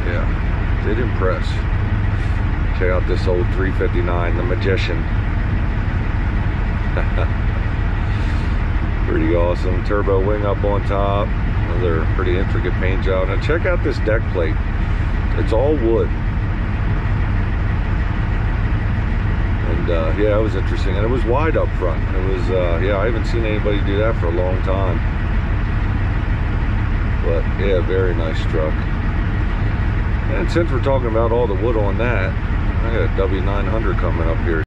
Yeah, did impress. Check out this old 359, the Magician. Pretty awesome. Turbo wing up on top. Another pretty intricate paint job. Now check out this deck plate. It's all wood. And yeah, it was interesting. And it was wide up front. It was, yeah, I haven't seen anybody do that for a long time. But yeah, very nice truck. And since we're talking about all the wood on that, I got a W900 coming up here.